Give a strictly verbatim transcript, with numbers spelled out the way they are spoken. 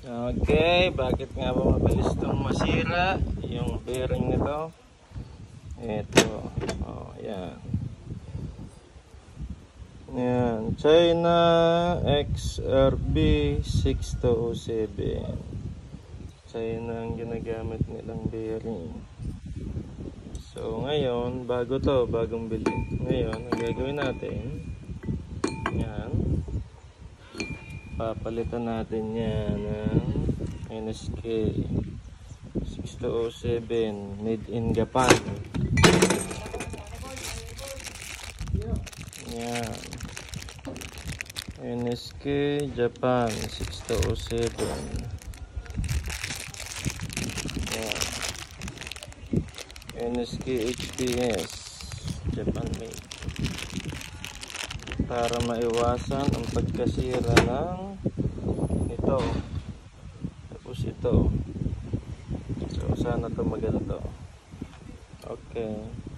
Okay, bakit nga ba mabilis itong masira yung bearing nito? Ito, oh, yan. Yan, China X R B six two zero seven. China ang ginagamit nilang bearing. So ngayon, bago to, bagong bili. Ngayon, ang gagawin natin, yan, papalitan natin yan ng N S K six two zero seven made in Japan. Yan, N S K Japan six two zero seven. Yan, N S K H P S Japan made, para maiwasan ang pagkasira ng ito. Tapos ito. So sana ito maganda. Okay.